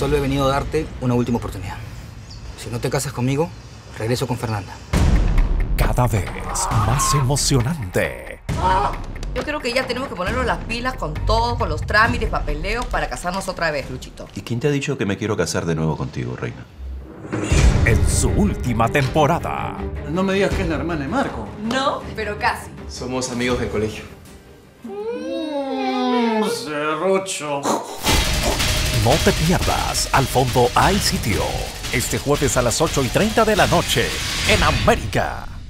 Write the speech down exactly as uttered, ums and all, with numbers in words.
Solo he venido a darte una última oportunidad. Si no te casas conmigo, regreso con Fernanda. Cada vez más emocionante. Yo creo que ya tenemos que ponernos las pilas con todo, con los trámites, papeleos para casarnos otra vez, Luchito. ¿Y quién te ha dicho que me quiero casar de nuevo contigo, reina? En su última temporada. No me digas que es la hermana de Marco. No, pero casi. Somos amigos del colegio. Mmm, serrucho. No te pierdas Al fondo hay sitio. Este jueves a las ocho y treinta de la noche en América.